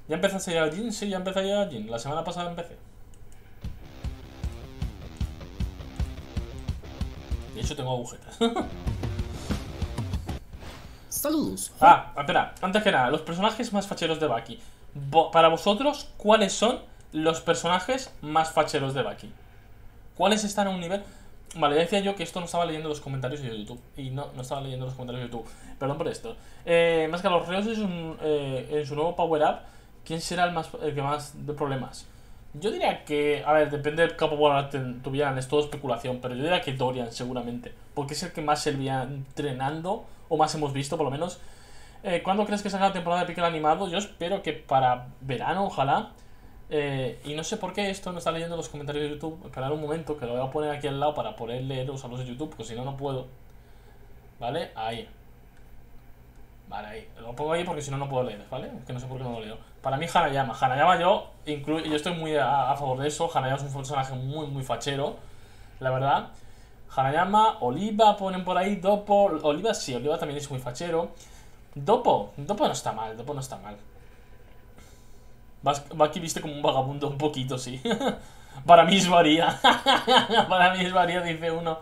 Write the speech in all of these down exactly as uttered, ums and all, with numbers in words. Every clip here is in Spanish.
¿Ya empezaste ya Jin? Sí, ya empecé ya Jin. La semana pasada empecé. De hecho tengo agujetas. Saludos. Ah, espera, antes que nada, los personajes más facheros de Baki. Bo Para vosotros, ¿cuáles son los personajes más facheros de Baki? ¿Cuáles están a un nivel? Vale, ya decía yo que esto no estaba leyendo los comentarios de YouTube. Y no, no estaba leyendo los comentarios de YouTube. Perdón por esto. Eh, más que los reos es un, eh, en su nuevo Power Up, ¿quién será el, más, el que más de problemas? Yo diría que, a ver, depende del campo Power Up tuvieran, es todo especulación. Pero yo diría que Dorian, seguramente. Porque es el que más se veía entrenando, o más hemos visto, por lo menos. Eh, ¿Cuándo crees que salga la temporada de Pickle animado? Yo espero que para verano, ojalá. Eh, y no sé por qué esto no está leyendo los comentarios de YouTube. Esperar un momento, que lo voy a poner aquí al lado para poder leer los saludos de YouTube, porque si no, no puedo. ¿Vale? Ahí. Vale, ahí. Lo pongo ahí porque si no, no puedo leer, ¿vale? Que no sé por qué no lo leo. Para mí, Hanayama. Hanayama yo, inclu yo estoy muy a, a favor de eso. Hanayama es un personaje muy, muy fachero, la verdad. Hanayama, Oliva ponen por ahí, Dopo. Oliva sí, Oliva también es muy fachero. Dopo, Dopo no está mal, Dopo no está mal. Baki viste como un vagabundo un poquito, sí. Para mí es varía. Para mí es varía, dice uno.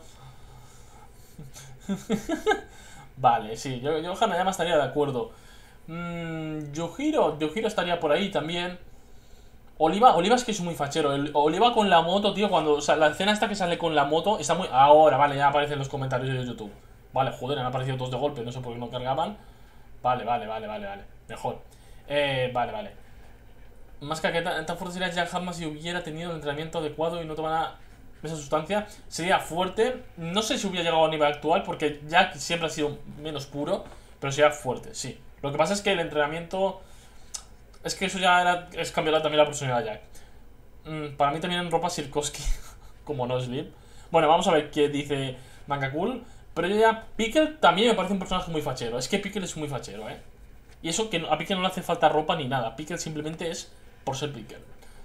Vale, sí, yo, yo Hanayama estaría de acuerdo. mmm, Yujiro, Yujiro estaría por ahí también. Oliva, Oliva es que es muy fachero. El, Oliva con la moto, tío, cuando, o sea, la escena esta que sale con la moto está muy... Ahora, vale, ya aparecen los comentarios de YouTube. Vale, joder, han aparecido todos de golpe, no sé por qué no cargaban. Vale, vale, vale, vale, vale. Mejor. Eh, vale, vale. Más que tan, tan fuerte sería Jack Harman si hubiera tenido el entrenamiento adecuado y no tomara esa sustancia. Sería fuerte. No sé si hubiera llegado a nivel actual, porque Jack siempre ha sido menos puro, pero sería fuerte, sí. Lo que pasa es que el entrenamiento... Es que eso ya era, es cambiar también la personalidad de Jack. Mm, para mí también en ropa Sirkoski, como no Sleep. Bueno, vamos a ver qué dice Manga Cool. Pero yo ya... Pickle también me parece un personaje muy fachero. Es que Pickle es muy fachero, ¿eh? Y eso que a Pickle no le hace falta ropa ni nada. Pickle simplemente es por ser Pickle.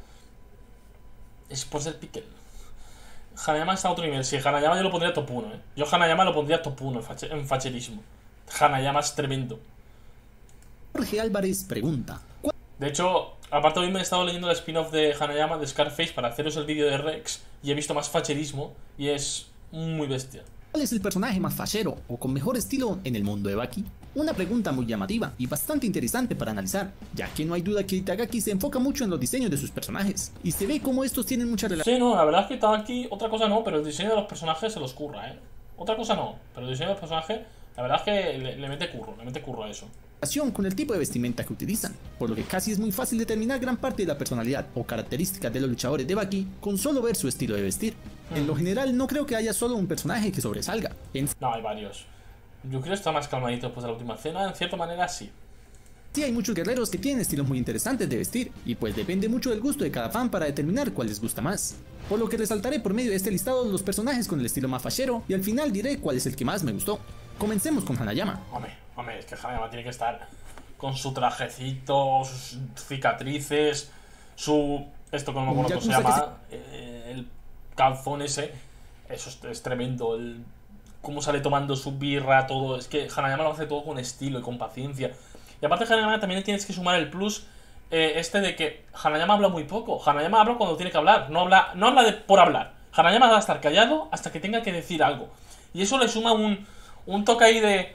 Es por ser Pickle. Hanayama está a otro nivel. Si sí, Hanayama yo lo pondría top uno, ¿eh? Yo Hanayama lo pondría top uno en, fache en facherismo. Hanayama es tremendo. Jorge Álvarez pregunta. De hecho, aparte hoy me he estado leyendo el spin-off de Hanayama, de Scarface, para haceros el vídeo de Rex. Y he visto más facherismo. Y es muy bestia. ¿Cuál es el personaje más fachero o con mejor estilo en el mundo de Baki? Una pregunta muy llamativa y bastante interesante para analizar, ya que no hay duda que Itagaki se enfoca mucho en los diseños de sus personajes, y se ve como estos tienen mucha relación. Sí, no, la verdad es que Itagaki, otra cosa no, pero el diseño de los personajes se los curra, ¿eh? Otra cosa no, pero el diseño de los personajes, la verdad es que le, le mete curro, le mete curro a eso. Con el tipo de vestimenta que utilizan, por lo que casi es muy fácil determinar gran parte de la personalidad o características de los luchadores de Baki con solo ver su estilo de vestir. Hmm. En lo general no creo que haya solo un personaje que sobresalga. En... No, hay varios. Yo creo que está más calmadito después de la última cena, en cierta manera sí. Sí, hay muchos guerreros que tienen estilos muy interesantes de vestir, y pues depende mucho del gusto de cada fan para determinar cuál les gusta más. Por lo que resaltaré por medio de este listado los personajes con el estilo más fachero, y al final diré cuál es el que más me gustó. Comencemos con Hanayama. Hombre, hombre, es que Hanayama tiene que estar con su trajecito, sus cicatrices, su... esto que no me acuerdo cómo se llama, se... Eh, el calzón ese, eso es, es tremendo, el... cómo sale tomando su birra, todo. Es que Hanayama lo hace todo con estilo y con paciencia. Y aparte de Hanayama también tienes que sumar el plus eh, este de que Hanayama habla muy poco. Hanayama habla cuando tiene que hablar, no habla, no habla de, por hablar. Hanayama va a estar callado hasta que tenga que decir algo. Y eso le suma un, un toque ahí de,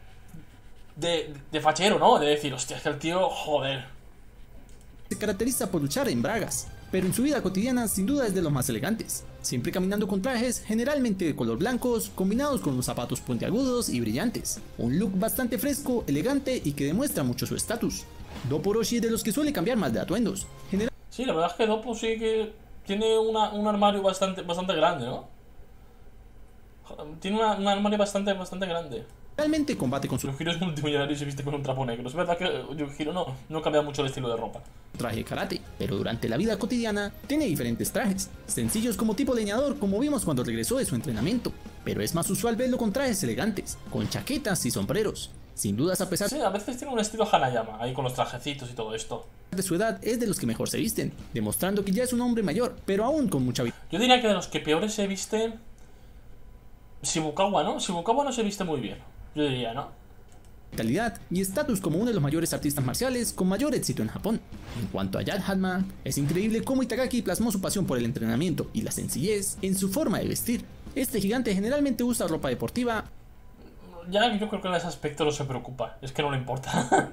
de, de fachero, ¿no? De decir, hostia, es que el tío, joder. Se caracteriza por luchar en bragas, pero en su vida cotidiana sin duda es de los más elegantes, siempre caminando con trajes generalmente de color blancos, combinados con unos zapatos puntiagudos y brillantes, un look bastante fresco, elegante y que demuestra mucho su estatus. Doppo Orochi es de los que suele cambiar más de atuendos. General... Sí, la verdad es que Doppo sí que tiene una, un armario bastante, bastante grande, ¿no? Tiene una, un armario bastante, bastante grande. Realmente combate con su... Yujiro es multimillonario y se viste con un trapo negro. Es verdad que Yujiro no, no cambia mucho el estilo de ropa. Traje de karate, pero durante la vida cotidiana tiene diferentes trajes, sencillos como tipo leñador, como vimos cuando regresó de su entrenamiento, pero es más usual verlo con trajes elegantes, con chaquetas y sombreros. Sin dudas, a pesar... Sí, a veces tiene un estilo Hanayama, ahí con los trajecitos y todo esto. De su edad es de los que mejor se visten, demostrando que ya es un hombre mayor, pero aún con mucha vida. Yo diría que de los que peores se visten... Shibukawa, ¿no? Shibukawa no se viste muy bien, yo diría, ¿no? calidad y estatus como uno de los mayores artistas marciales con mayor éxito en Japón. En cuanto a Jack Hatma, es increíble cómo Itagaki plasmó su pasión por el entrenamiento y la sencillez en su forma de vestir. Este gigante generalmente usa ropa deportiva. Jack, yo creo que en ese aspecto no se preocupa, es que no le importa.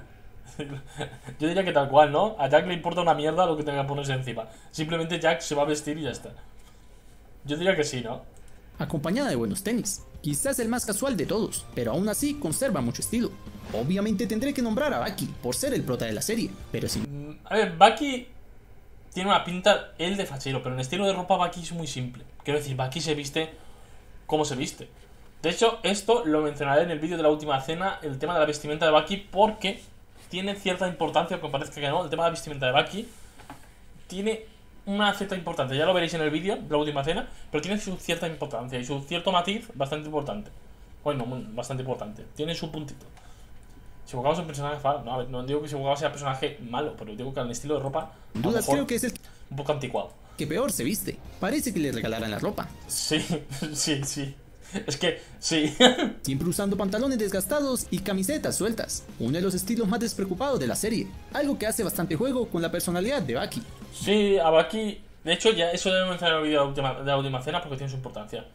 Yo diría que tal cual, ¿no? A Jack le importa una mierda lo que tenga que ponerse encima. Simplemente Jack se va a vestir y ya está. Yo diría que sí, ¿no? Acompañada de buenos tenis, quizás el más casual de todos, pero aún así conserva mucho estilo. Obviamente tendré que nombrar a Baki por ser el prota de la serie, pero sin... A ver, Baki tiene una pinta, él de fachero, pero en estilo de ropa Baki es muy simple. Quiero decir, Baki se viste como se viste. De hecho, esto lo mencionaré en el vídeo de la última cena, el tema de la vestimenta de Baki, porque tiene cierta importancia, aunque parezca que no, el tema de la vestimenta de Baki tiene una cierta importancia, ya lo veréis en el vídeo de la última cena, pero tiene su cierta importancia y su cierto matiz bastante importante. Bueno, muy, bastante importante, tiene su puntito. Si Fukawa es un personaje malo, no, a ver, no digo que si Fukawa sea un personaje malo, pero digo que al estilo de ropa, sin dudas creo que es el un poco anticuado. Que peor se viste, parece que le regalaran la ropa. Sí, sí, sí. Es que, sí. Siempre usando pantalones desgastados y camisetas sueltas. Uno de los estilos más despreocupados de la serie. Algo que hace bastante juego con la personalidad de Baki. Sí, a Baki... De hecho, ya eso debe mencionar en el vídeo de la última, de la última cena porque tiene su importancia.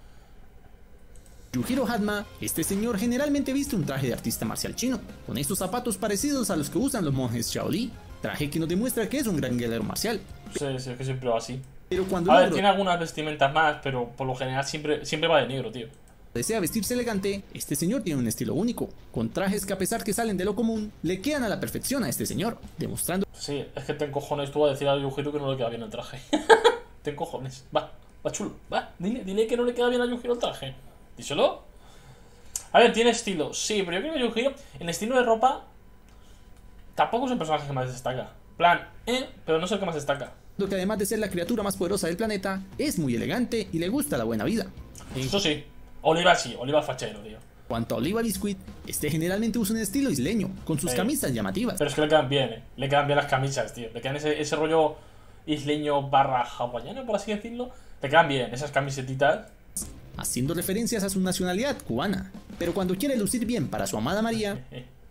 Yujiro Hatma, este señor generalmente viste un traje de artista marcial chino, con estos zapatos parecidos a los que usan los monjes Shaolin. Traje que nos demuestra que es un gran guerrero marcial. Sí, sí, es que siempre va así. Pero cuando a ver, tiene algunas vestimentas más, pero por lo general siempre, siempre va de negro, tío. Desea vestirse elegante, este señor tiene un estilo único, con trajes que a pesar que salen de lo común, le quedan a la perfección a este señor, demostrando... Sí, es que te encojones tú a decir a Yujiro que no le queda bien el traje. Te encojones, va, va chulo, va, dile, dile que no le queda bien a Yujiro el traje. Díselo. A ver, tiene estilo, sí, pero yo creo que Yujiro, en estilo de ropa, tampoco es el personaje que más destaca. Plan, eh, pero no es el que más destaca. Que además de ser la criatura más poderosa del planeta, es muy elegante y le gusta la buena vida. Eso sí. Oliva sí, Oliva fachero, tío. Cuanto a Oliva Biscuit, este generalmente usa un estilo isleño, con sus sí. camisas llamativas. Pero es que le quedan bien, eh. Le quedan bien las camisas, tío. Le quedan ese, ese rollo isleño barra hawaiano, por así decirlo. Le quedan bien esas camisetitas. Haciendo referencias a su nacionalidad cubana. Pero cuando quiere lucir bien para su amada María...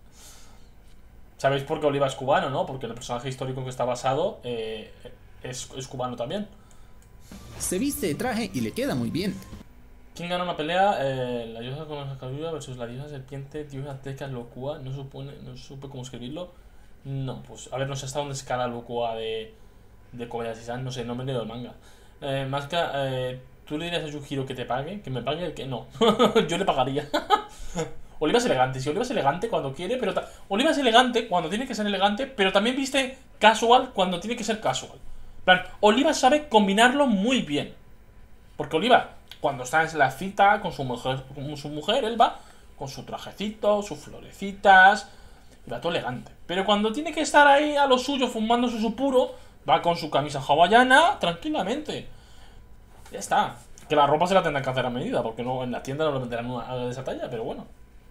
¿Sabéis por qué Oliva es cubano, no? Porque el personaje histórico que está basado eh, es, es cubano también. Se viste de traje y le queda muy bien. ¿Quién gana una pelea? Eh, la diosa con la escalura versus la diosa serpiente, diosa azteca, locua. No supone, no supe cómo escribirlo. No, pues a ver, no sé hasta dónde escala locua de, de Kobayashi-san. No sé, no me he leído el manga. Eh, Maska, eh, ¿tú le dirías a Yujiro que te pague? ¿Que me pague? Que no. Yo le pagaría. Oliva es elegante, si Oliva es elegante cuando quiere, pero... Oliva es elegante cuando tiene que ser elegante, pero también viste casual cuando tiene que ser casual. En plan, Oliva sabe combinarlo muy bien. Porque Oliva, cuando está en la cita con su mujer, con su mujer, él va con su trajecito, sus florecitas, y va todo elegante. Pero cuando tiene que estar ahí a lo suyo, fumándose su puro, va con su camisa hawaiana, tranquilamente. Ya está. Que la ropa se la tendrán que hacer a medida, porque no en la tienda no lo venderán una, de esa talla, pero bueno.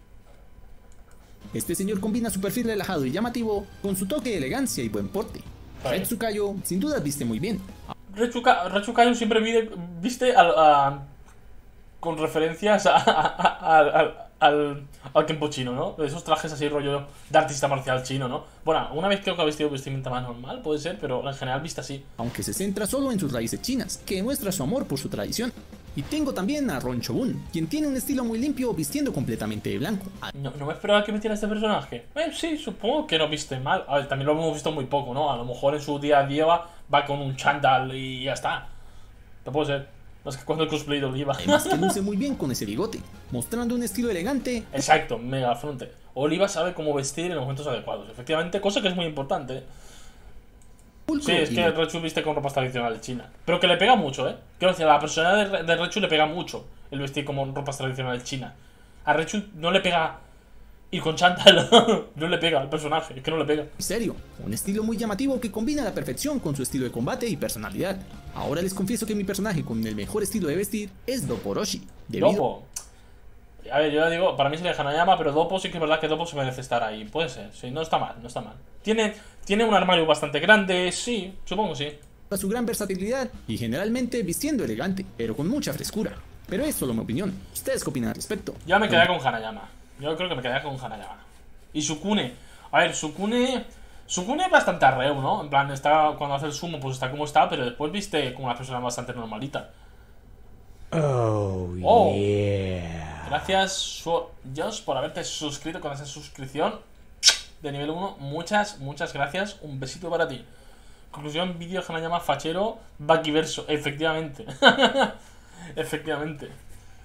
Este señor combina su perfil relajado y llamativo con su toque de elegancia y buen porte. Red Tsukayo sin duda viste muy bien. Red Tsukayo siempre viste, viste al, a, con referencias a, a, a, a, al, al Kenpo chino, ¿no? Esos trajes así rollo de artista marcial chino, ¿no? Bueno, una vez creo que ha vestido vestimenta más normal, puede ser, pero en general viste así. Aunque se centra solo en sus raíces chinas, que demuestra su amor por su tradición. Y tengo también a Ron Shogun, quien tiene un estilo muy limpio vistiendo completamente de blanco. No, no me esperaba que metiera este personaje. Eh, sí, supongo que no viste mal. A ver, también lo hemos visto muy poco, ¿no? A lo mejor en su día a día va, va con un chándal y ya está. Te puede ser. Más que cuando el cosplay de Oliva. Además que luce muy bien con ese bigote, mostrando un estilo elegante. Exacto, mega fronte. Oliva sabe cómo vestir en los momentos adecuados. Efectivamente, cosa que es muy importante. Sí, es que Rechu viste con ropas tradicionales china. Pero que le pega mucho, ¿eh? Quiero decir, a la personalidad de, de Rechu le pega mucho el vestir como ropas tradicionales china. A Rechu no le pega ir con chándal. No le pega al personaje, es que no le pega. En serio, un estilo muy llamativo que combina a la perfección con su estilo de combate y personalidad. Ahora les confieso que mi personaje con el mejor estilo de vestir es Doppo Orochi. Debido... Doppo. A ver, yo ya digo, para mí sería Hanayama, pero Doppo sí que es verdad que Doppo se merece estar ahí. Puede ser, sí, no está mal, no está mal. Tiene, tiene un armario bastante grande, sí, supongo que sí. A su gran versatilidad y generalmente vistiendo elegante, pero con mucha frescura. Pero es solo mi opinión. ¿Ustedes qué opinan al respecto? Yo me quedé con Hanayama. Yo creo que me quedé con Hanayama. Y Sukune. A ver, Sukune... Sukune es bastante arreo, ¿no? En plan, está cuando hace el sumo, pues está como está, pero después viste como una persona bastante normalita. Oh, Oh. yeah. Gracias, Josh, por haberte suscrito con esa suscripción de nivel uno. Muchas, muchas gracias. Un besito para ti. Conclusión, vídeo que me llama fachero Bakiverso. Efectivamente. Efectivamente.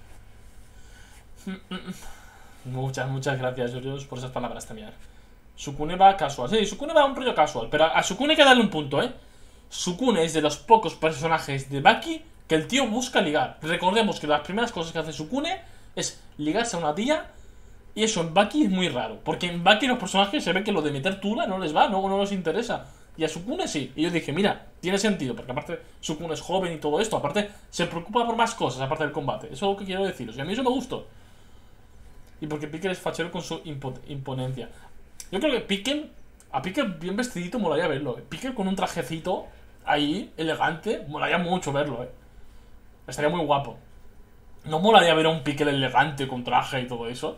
Muchas, muchas gracias, Josh, por esas palabras también. Sukune va casual. Sí, Sukune va un rollo casual. Pero a Sukune hay que darle un punto, ¿eh? Sukune es de los pocos personajes de Baki que el tío busca ligar. Recordemos que las primeras cosas que hace Sukune es ligarse a una tía. Y eso en Baki es muy raro. Porque en Baki los personajes se ve que lo de meter tula no les va, no, no les interesa. Y a Sukune sí. Y yo dije, mira, tiene sentido. Porque aparte Sukune es joven y todo esto. Aparte se preocupa por más cosas aparte del combate. Eso es lo que quiero deciros. Y a mí eso me gustó. Y porque Picker es fachero con su impo imponencia. Yo creo que Picker, a Picker bien vestidito molaría verlo. ¿eh? Picker con un trajecito ahí, elegante, molaría mucho verlo, eh. Estaría muy guapo. ¿No molaría ver a un Picker elegante con traje y todo eso?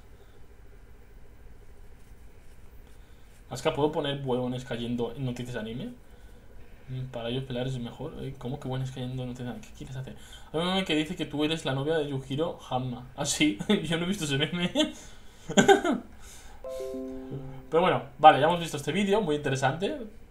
Es que puedo poner huevones cayendo en noticias de anime. Para ellos pelear es mejor. ¿Cómo que huevones cayendo en noticias de anime? ¿Qué quieres hacer? Hay un meme que dice que tú eres la novia de Yujiro Hanma. Ah, sí, yo no he visto ese meme. Pero bueno, vale, ya hemos visto este vídeo, muy interesante.